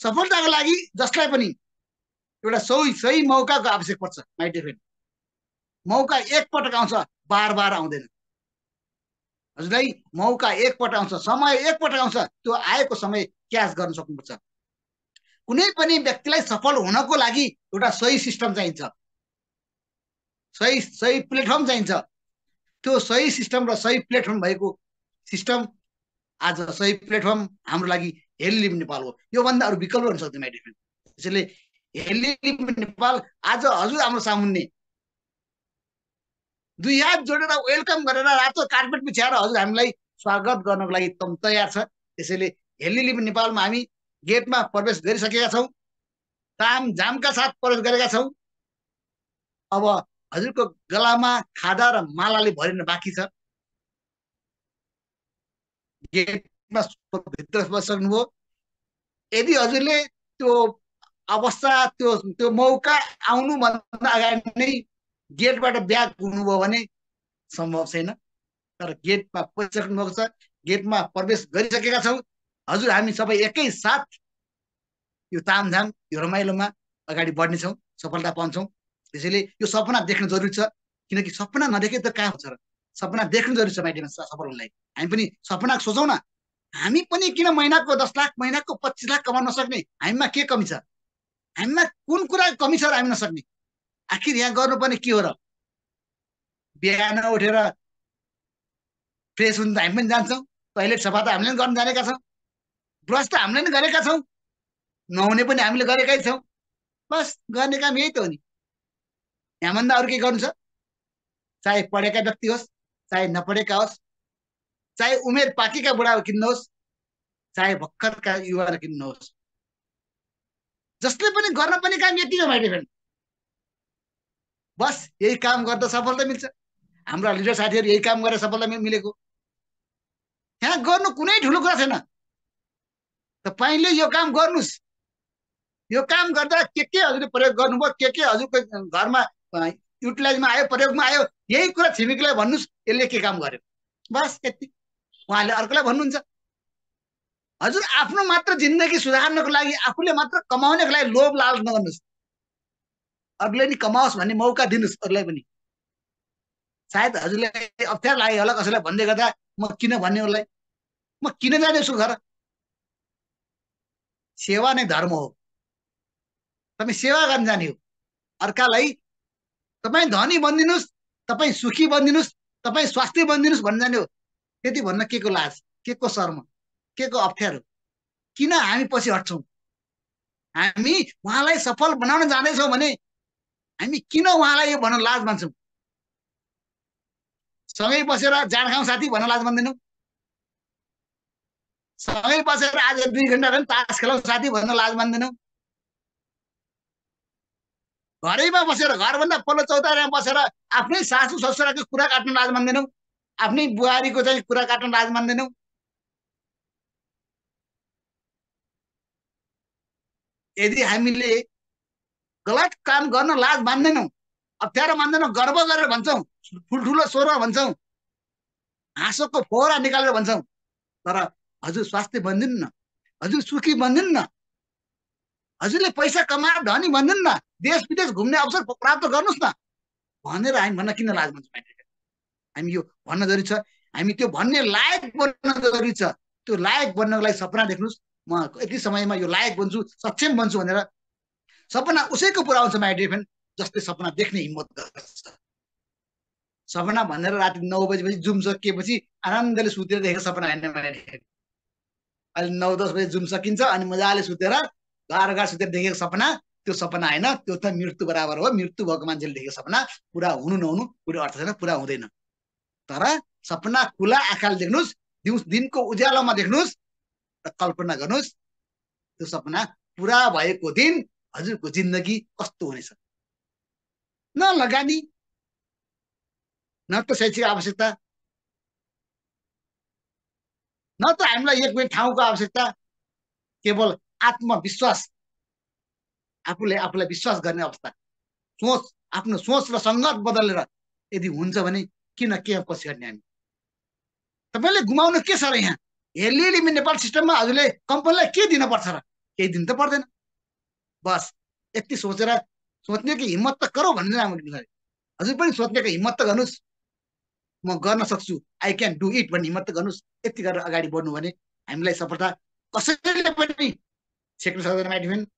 सफलताको लागि जसलाई पनि एउटा सही मौकाको आवश्यक पर्छ माइ डियर फ्रेन्ड। मौका एकपटक आउँछ, बार बार आउँदैन। हजुरलाई मौका एकपटक आउँछ, समय एकपटक आउँछ, त्यो आएको समय क्याच गर्न सक्नुपर्छ। कुनै पनि व्यक्तिलाई सफल हुनको लागि एउटा सही सिस्टम चाहिन्छ, सही प्लेटफर्म चाहिन्छ। त्यो सही सिस्टम र सही प्लेटफर्म भएको सिस्टम आज सही प्लेटफर्म हाम्रो लागि हेली लिभ नेपाल हो। योभन्दा अरू विकल्प हुन सक्दैन माइ डियर फ्रेन्ड। त्यसैले हेली लिभ नेपाल आज हजुर हाम्रो सामुन्ने दुई हात जोडेर वेलकम गरेर रातो कार्पेट बिछाएर हजुर हामीलाई स्वागत गर्नको लागि एकदम तयार छ। त्यसैले हेली लिभ नेपालमा हामी गेटमा प्रवेश गरिसकेका छौँ, तामझामका साथ प्रवेश गरेका छौँ। अब हजुरको गलामा खादा र मालाले भरिन बाँकी छ। गेटमा भित्र बस्नुभयो। यदि हजुरले त्यो अवस्था त्यो मौका आउनुभन्दा अगाडि नै गेटबाट ब्याक हुनुभयो भने सम्भव छैन। तर गेटमा पसिसक्नु भएको छ, गेटमा प्रवेश गरिसकेका छौँ। हजुर हामी सबै एकैसाथ यो तामझाम यो रमाइलोमा अगाडि बढ्नेछौँ, सफलता पाउँछौँ। त्यसैले यो सपना देख्न जरुरी छ, किनकि सपना नदेखे त कहाँ हुन्छ र। सपना देख्नु जरुरी छ माइ डियर सफल हुनलाई। हामी पनि सपना सोचौँ न। हामी पनि किन महिनाको 10 लाख, महिनाको 25 लाख कमाउन नसक्ने? हामीमा के कमी छ? हामीमा कुन कुरा कमी छ र हामी नसक्ने? आखिर यहाँ गर्नुपर्ने के हो र? बिहान उठेर फ्रेस हुन त हामी पनि जान्छौँ, टोइलेट सफा त हामीले पनि गर्न जानेका छौँ, ब्रस त हामीले पनि गरेका छौँ, नुहाउने पनि हामीले गरेकै छौँ। बस गर्ने काम यही त हो नि। यहाँभन्दा अरू के गर्नु छ? चाहे पढेका व्यक्ति होस्, चाहे नपढेका होस्, चाहे उमेर पाकेका बुढा किन्नुहोस्, चाहे भर्खरका युवा किन्नुहोस्, जसले पनि गर्न पनि काम यति हो माइ डियर फ्रेन्ड। बस यही काम गर्दा सफलता मिल्छ। हाम्रा लिडर साथीहरू यही काम गरेर सफलता मिलेको। यहाँ गर्नु कुनै ठुलो कुरा छैन। तपाईँले यो काम गर्नुहोस्। यो काम गर्दा के हजुरले प्रयोग गर्नुभयो, के हजुरको घरमा युटिलाइजमा आयो, प्रयोगमा आयो, यही कुरा छिमेकीलाई भन्नुहोस् यसले के काम गर्यो। बस यति। उहाँले अर्कोलाई भन्नुहुन्छ। हजुर आफ्नो मात्र जिन्दगी सुधार्नको लागि, आफूले मात्र कमाउनको लागि लोभ लालच नगर्नुहोस्। अरूले नि कमाओस् भन्ने मौका दिनुहोस् अरूलाई पनि। सायद हजुरलाई अप्ठ्यारो लाग्यो होला कसैलाई भन्दै गर्दा, म किन भन्ने उसलाई, म किन जाने उसको घर। सेवा नै धर्म हो। तपाईँ सेवा गर्न जाने हो अर्कालाई। तपाईँ धनी बनिदिनुहोस्, तपाईँ सुखी बनिदिनुहोस्, तपाईँ स्वास्थ्य बनिदिनुहोस् भन्न जाने हो। त्यति भन्न के को लाज, के को शर्म, के को अप्ठ्यारो? किन हामी पछि हट्छौँ? हामी उहाँलाई सफल बनाउन जाँदैछौँ भने हामी किन उहाँलाई यो भन्न लाज मान्छौँ? सँगै बसेर जाँड खाउँ साथी भन्न लाज मान्दैनौँ। सँगै बसेर आज 2 घन्टा पनि तास खेलाउँ साथी भन्न लाज मान्दैनौँ। घरैमा बसेर, घरभन्दा पल्लो चौतारीमा बसेर आफ्नै सासू ससुराको कुरा काट्न लाज मान्दैनौँ। आफ्नै बुहारीको चाहिँ कुरा काट्न लाज मान्दैनौँ। यदि हामीले गलत काम गर्न लाज मान्दैनौँ, अप्ठ्यारो मान्दैनौँ, गर्व गरेर भन्छौँ, ठुल्ठुलो स्वरमा भन्छौँ, हाँसोको फोहरा निकालेर भन्छौँ, तर हजुर स्वास्थ्य बन्दिनु न, हजुर सुखी बन्दिनु न, हजुरले पैसा कमाएर धनी बन्दिनु न, देश विदेश घुम्ने अवसर प्राप्त गर्नुहोस् न भनेर हामी भन्न किन लाज मान्छौँ? हामी यो भन्न जरुरी छ। हामी त्यो भन्ने लायक बन्न जरुरी छ। त्यो लायक बन्नको लागि सपना देख्नुहोस्। म यति समयमा यो लायक बन्छु, सक्षम बन्छु भनेर सपना उसैको पुरा हुन्छ माइ डियर फ्रेन्ड जसले सपना देख्ने हिम्मत गर्छ। सपना भनेर राति 9 बजेपछि जुम सकिएपछि आनन्दले सुतेर देखेको सपना होइन माइ डियर फ्रेन्ड। अहिले 9-10 बजे जुम सकिन्छ अनि मजाले सुतेर गार सुतेर देखेको सपना त्यो सपना होइन, त्यो त मृत्यु बराबर हो। मृत्यु भएको मान्छेले देखेको सपना पुरा हुनु नहुनु कुनै अर्थ छैन, पुरा हुँदैन। तर सपना खुला आँखाले देख्नुहोस्, दिनको उज्यालोमा देख्नुहोस् र कल्पना गर्नुहोस् त्यो सपना पुरा भएको दिन हजुरको जिन्दगी कस्तो हुनेछ। न लगानी, न त शैक्षिक आवश्यकता, न त हामीलाई एक मिनट ठाउँको आवश्यकता, केवल आत्मविश्वास, आफूलाई विश्वास गर्ने अवस्था, सोच, आफ्नो सोच र सङ्गत बदलेर यदि हुन्छ भने किन के पछि हट्ने हामी? तपाईँले गुमाउनु के छ र? यहाँ हेली लिभ नेपाल सिस्टममा हजुरले कम्पनीलाई के दिनुपर्छ र? केही दिन त पर्दैन। बस यति सोचेर सोच्ने कि हिम्मत त गरौँ भन्ने हजुर पनि सोच्नेको हिम्मत त गर्नुहोस्, म गर्न सक्छु, आई क्यान डु इट भन्ने हिम्मत त गर्नुहोस्। यति गरेर अगाडि बढ्नु भने हामीलाई सफलता कसैले पनि छेक्न सक्दैन माइटी फ्रेन्ड।